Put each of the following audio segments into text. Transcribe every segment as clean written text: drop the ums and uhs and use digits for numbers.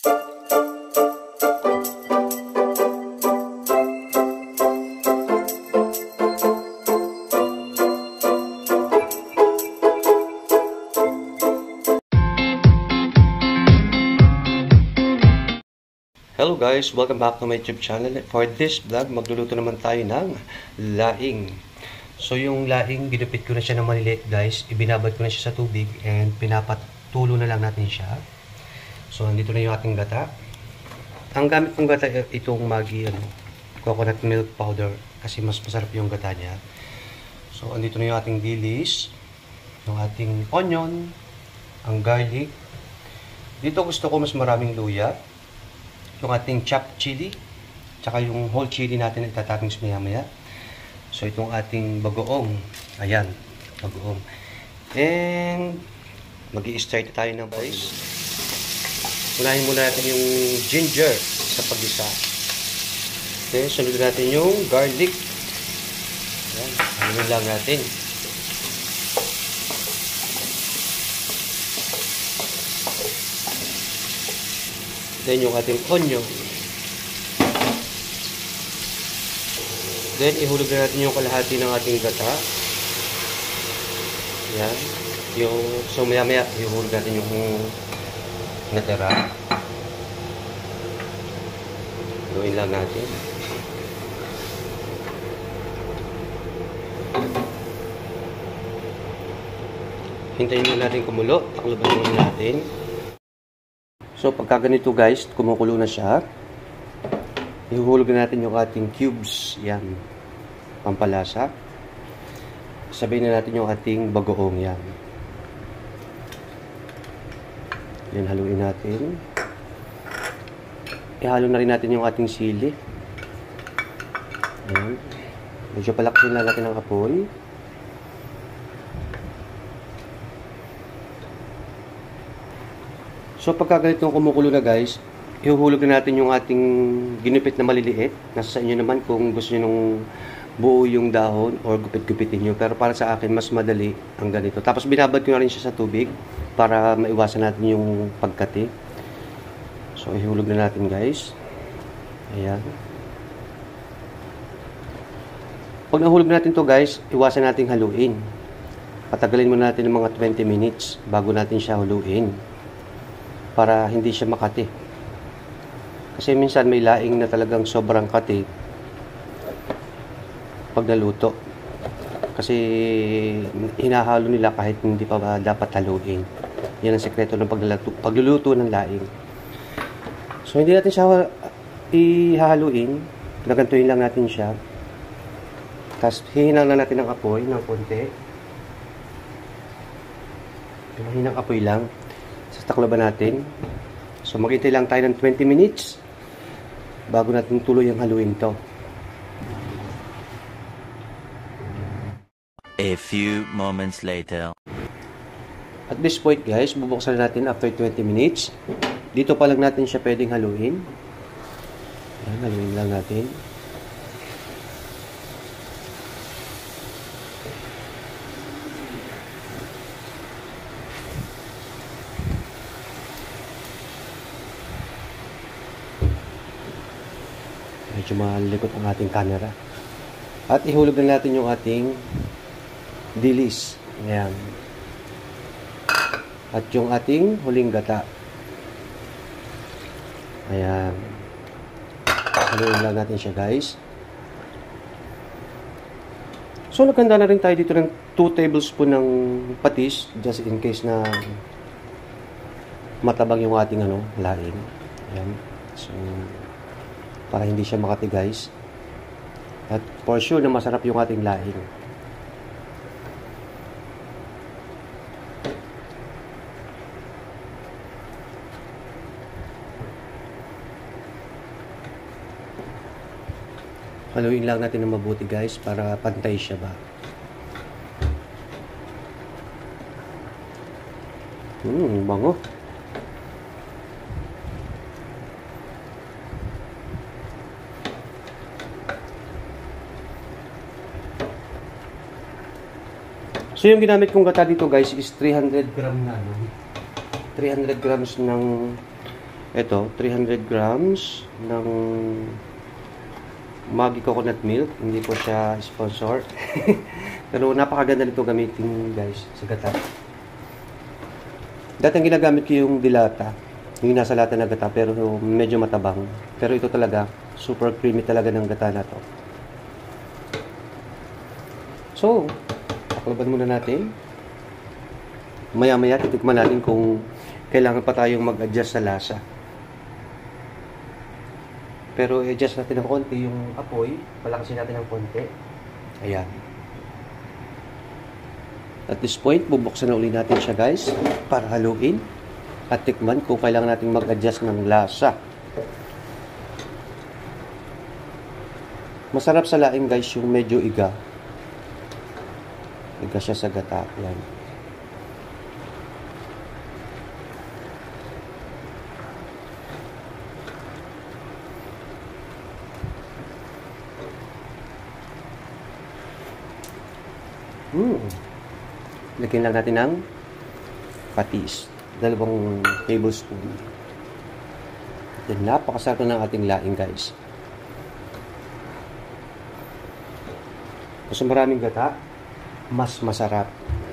Hello guys, welcome back to my YouTube channel. For this vlog, magluluto naman tayo ng laing. So yung laing, ginupit ko na siya ng maliliit guys. Ibinabad ko na siya sa tubig and pinapatulo na lang natin siya. So nandito na yung ating gata. Ang gamit kong gata itong Maggi coconut milk powder kasi mas masarap yung gata niya. So andito na yung ating dilis, yung ating onion, ang garlic. Dito gusto ko mas maraming luya. Yung ating chopped chili, tsaka yung whole chili natin itatoppings maya-maya. So, itong ating bagoong. Ayan, bagoong. And, mag-i-start tayo ng guys. Unahin muna natin yung ginger sa pag-isa. Okay, sunod natin yung garlic. Ayan, ano lang natin. Then yung ating onion. Then ihulog na natin yung kalahati ng ating gata. Yan. So maya maya ihulog natin yung natira. Gawin lang natin. Hintayin muna natin kumulo. Takloban muna natin. So, pagka ganito guys, kumukulo na siya, ihuhulog natin yung ating cubes. Yan. Pampalasa. Sabihin na natin yung ating bagoong. Yan. Yan, haluin natin. Ihalo na rin natin yung ating sili. Yan. Medyo palakasin lang natin ang apoy. So, pagka ganitong kumukulo na guys, ihuhulog na natin yung ating ginupit na maliliit. Nasa sa inyo naman kung gusto nyo nung buo yung dahon or gupit-gupitin nyo. Pero para sa akin, mas madali ang ganito. Tapos, binabad ko na rin siya sa tubig para maiwasan natin yung pagkati. So, ihulog na natin guys. Ayan. Pag nahulog natin to guys, iwasan natin haluin. Patagalin muna natin ng mga 20 minutes bago natin siya huluin. Para hindi siya makati. Kasi minsan may laing na talagang sobrang kati pag naluto. Kasi hinahalo nila kahit hindi pa dapat haluin. Yan ang sekreto ng pagluluto ng laing. So hindi natin siya ihahaluin. Gagantuin lang natin siya. Tapos hihinang na natin ang apoy ng konti. Hihinang apoy lang. Takloban natin. So, maghintay lang tayo ng 20 minutes bago natin tuloy ang haluin to. A few moments later. At this point guys, bubuksan natin after 20 minutes. Dito pa lang natin siya pwedeng haluin. Ayan, haluin lang natin. Medyo malikot ang ating camera. At ihulog na natin yung ating dilis. Ayan. At yung ating huling gata. Ayan. Haluin lang natin siya guys. So nagkanda na rin tayo dito ng 2 tablespoon ng patis. Just in case na matabang yung ating laing. Ayan. So para hindi siya makati guys. At for sure na masarap yung ating laing. Haluin lang natin ng mabuti guys para pantay siya ba. Bango. So yung ginamit kong gata dito guys is 300 gram na 300 grams ng Ito, 300 grams ng Maggi coconut milk. Hindi po siya sponsor. Pero napakaganda nito gamitin guys sa gata. Dati ang ginagamit ko yung dilata. Yung nasa lata na gata pero medyo matabang. Pero ito talaga, super creamy talaga ng gata na to. So, takloban muna natin. Maya-maya titikman natin kung kailangan pa tayong mag-adjust sa lasa. Pero i-adjust natin ng konti yung apoy. Palakasin natin ng konti. Ayan. At this point, bubuksan na uli natin siya guys para haluin at tikman kung kailangan natin mag-adjust ng lasa. Masarap sa laing guys yung medyo iga. Iga siya sa gata. Ayan. Lagyan lang natin ng patis. 2 tablespoon. Yan, napakasarap ng ating laing guys. Kasi maraming gata, mas masarap.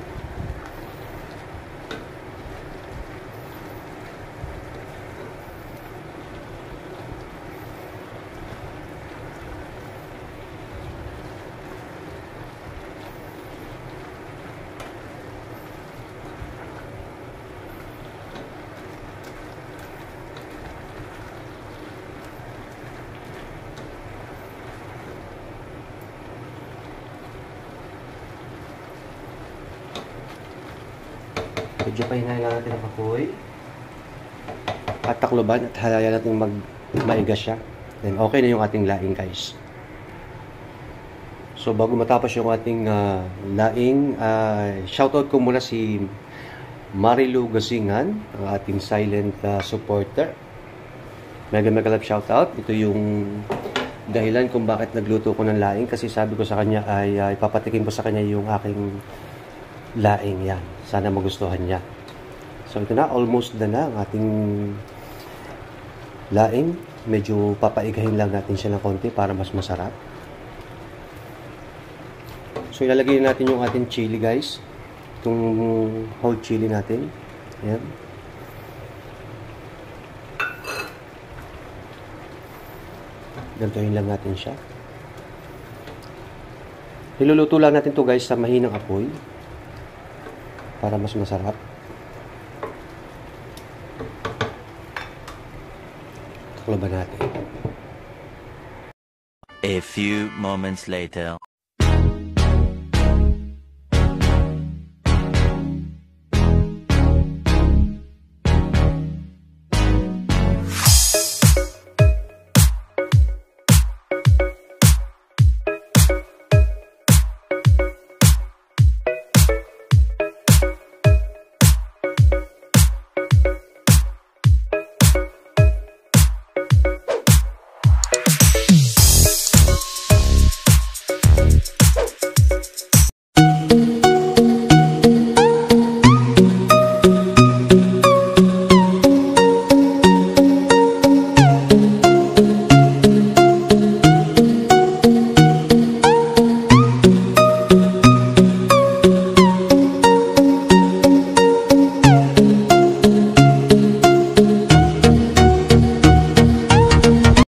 Medyo pahinayin lang natin ang apoy. At takloban at halayan natin maiga siya. Then okay na yung ating laing guys. So bago matapos yung ating laing, shoutout ko muna si Marilu Gasingan, ang ating silent supporter. Mega love shoutout. Ito yung dahilan kung bakit nagluto ko ng laing kasi sabi ko sa kanya ay ipapatikim ko sa kanya yung aking laing yan. Sana magustuhan niya. So ito na, almost na ang ating laing. Medyo papaigahin lang natin siya ng konti para mas masarap. So ilalagay natin yung ating chili guys. Itong whole chili natin. Ayan. Gantuhin lang natin siya. Niluluto lang natin to guys sa mahinang apoy para mas masarap. Takloban natin. A few moments later.